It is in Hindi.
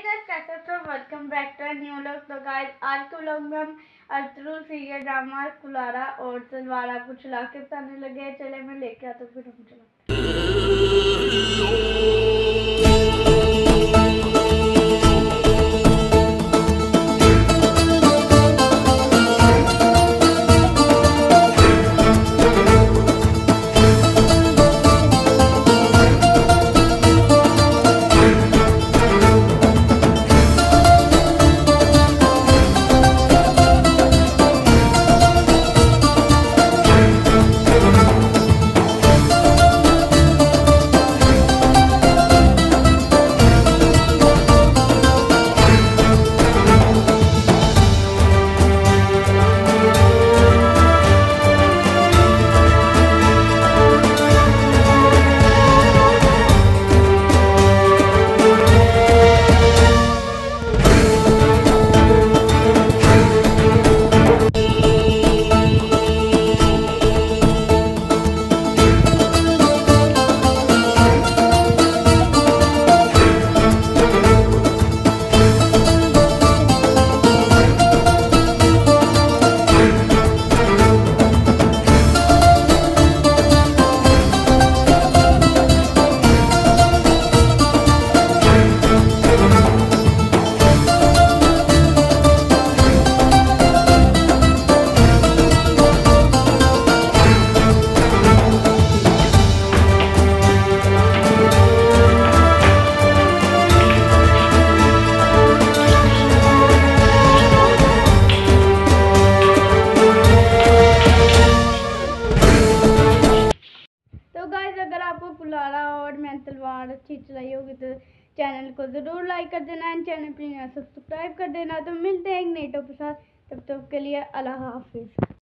गाइस, कैसे तो welcome back to new vlog. तो गाइस, आज के व्लॉग में हम अर्थरूल सीरियल ड्रामा कुलारा और तलवार आपको चला के बताने लगे। चले मैं लेके आता फिर हम चलाते। तो गाइस, अगर आपको कुलारा और मैं तलवार अच्छी चलाई होगी तो चैनल को ज़रूर लाइक कर देना एंड चैनल पर सब्सक्राइब कर देना। तो मिलते हैं एक नई टॉपिक के साथ, तब तक के लिए अल्लाह हाफिज़।